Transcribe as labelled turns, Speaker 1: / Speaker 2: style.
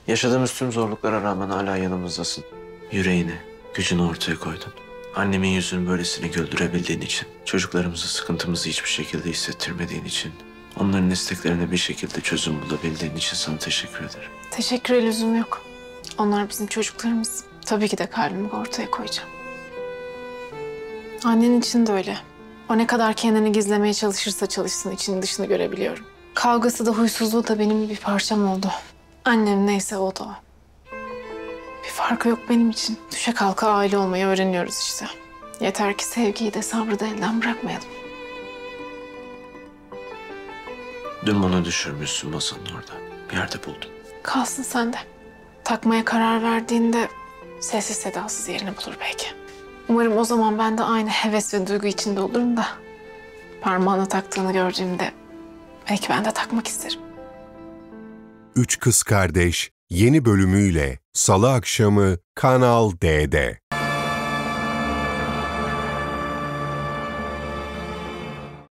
Speaker 1: Yaşadığımız tüm zorluklara rağmen hala yanımızdasın. Yüreğini, gücünü ortaya koydun. Annemin yüzünü böylesine güldürebildiğin için, çocuklarımızı sıkıntımızı hiçbir şekilde hissettirmediğin için, onların isteklerine bir şekilde çözüm bulabildiğin için sana teşekkür ederim.
Speaker 2: Teşekküre lüzum yok. Onlar bizim çocuklarımız. Tabii ki de kalbimi ortaya koyacağım. Annen için de öyle. O ne kadar kendini gizlemeye çalışırsa çalışsın içini dışını görebiliyorum. Kavgası da huysuzluğu da benim bir parçam oldu. Annem neyse o da o. Bir farkı yok benim için. Düşe kalka aile olmayı öğreniyoruz işte. Yeter ki sevgiyi de sabrı da elden bırakmayalım.
Speaker 1: Dün bunu düşürmüşsün masanın orada. Bir yerde buldum.
Speaker 2: Kalsın sende. Takmaya karar verdiğinde sessiz sedasız yerini bulur belki. Umarım o zaman ben de aynı heves ve duygu içinde olurum da parmağına taktığını gördüğümde belki ben de takmak isterim.
Speaker 3: Üç Kız Kardeş yeni bölümüyle Salı akşamı Kanal D'de.